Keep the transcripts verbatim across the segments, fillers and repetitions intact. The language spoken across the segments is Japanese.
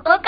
から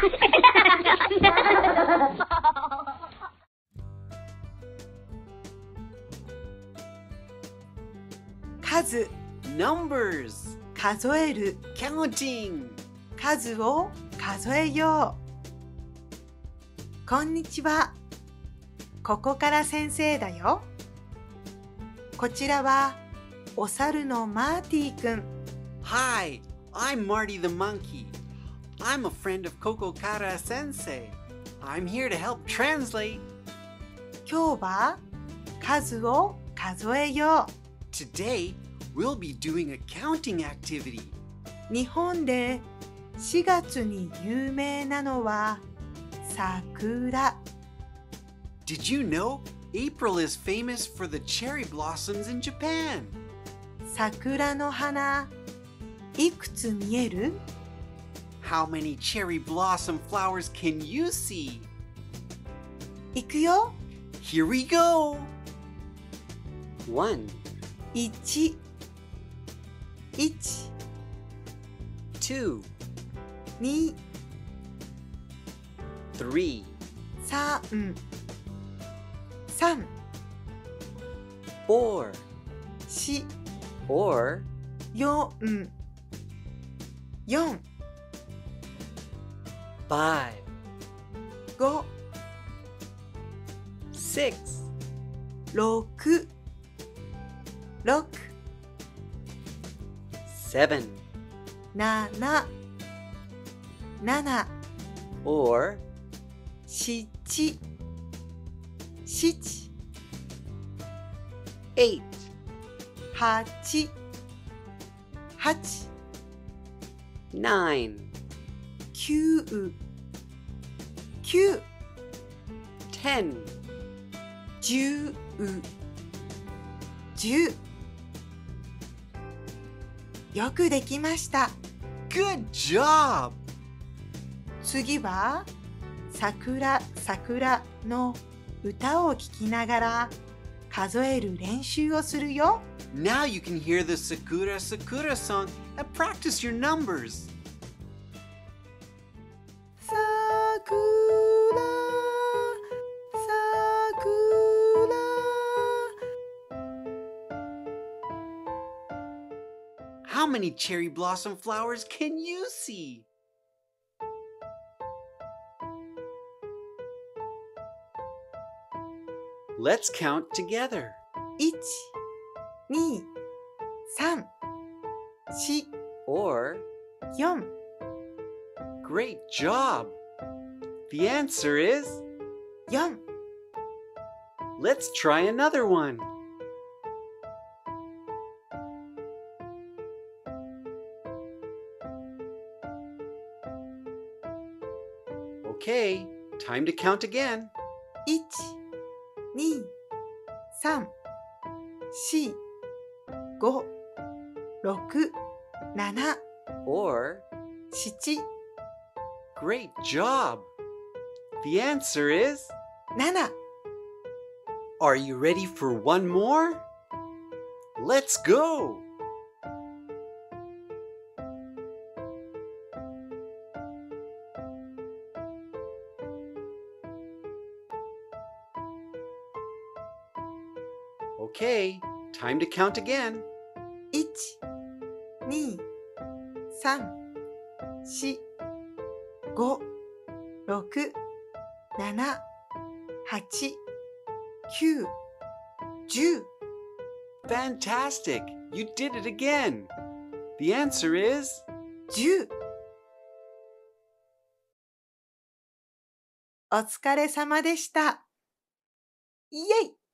数 Numbers. 数える Counting. 数を数えよう。こんにちは。ここから先生だよ。こちらはお猿のマーティくん。 Hi, I'm Marty the monkey. I'm a friend of Kokokara Sensei. I'm here to help translate. 今日は数を数えよ Today, we'll be doing a counting activity. う。日本でしがつに有名なのは桜。 Did you know April is famous for the cherry blossoms in Japan? 桜の花、いくつ見える？ How many cherry blossom flowers can you see? いくよ。 Here we go! One, いち、いち、 two, に、 three, さん、さん、 four, し、 or よん、よん、 five, ご、 six, ろく、ろく、 seven, なな、なな、 or しち、しち、 eight, はち、はち、 nine, きゅう、きゅう、 ten, じゅう、じゅう。よくできました。 Good job! 次は桜桜の歌を聴きながら数える練習をするよ。 Now you can hear the Sakura Sakura song and practice your numbers. さくらさくら How many cherry blossom flowers can you see? Let's count together. いち、に、さん、よん、 Or, よん、 great job! The answer is, よん。 let's try another one. Okay, time to count again. いち、に、さん、よん、ご、ろく、なな、 Or, なな、 great job! The answer is, なな。 are you ready for one more? Let's go! Okay, time to count again. いち、に、さん、よん、ご、ろく、なな、はち、きゅう、じゅう。 Fantastic! You did it again! The answer is, じゅう。お疲れ様でした。イエイ！